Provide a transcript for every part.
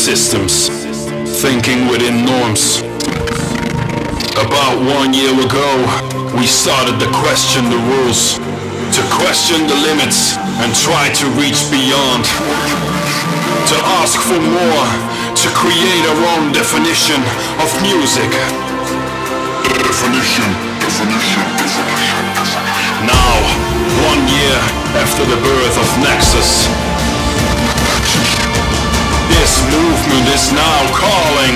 systems, thinking within norms. About 1 year ago, we started to question the rules, to question the limits and try to reach beyond, to ask for more, to create our own definition of music. Definition. Now, 1 year after the birth of Nexxus, this movement is now calling.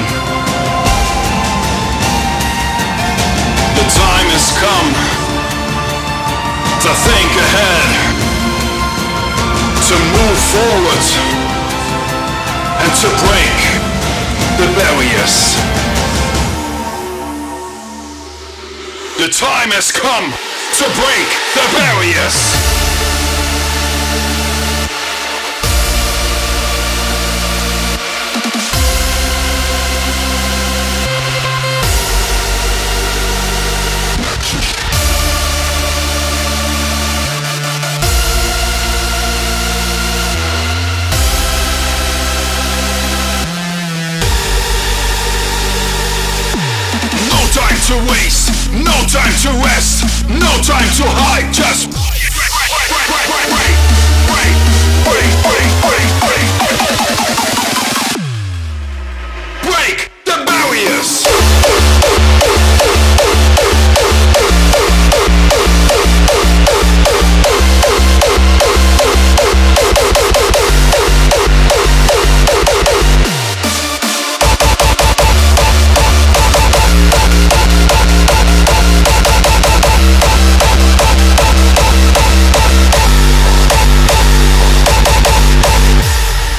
The time has come to think ahead, to move forward, and to break the barriers. The time has come to break the barriers. To waste, no time to rest, no time to hide, just break the barriers.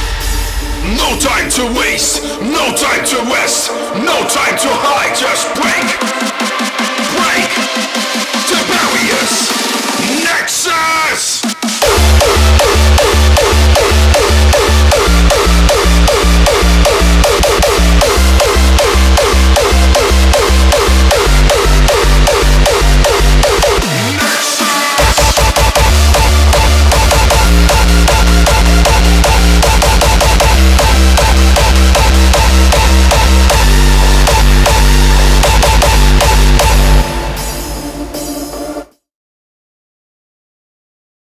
To waste, no time to rest, no time to hide, just break.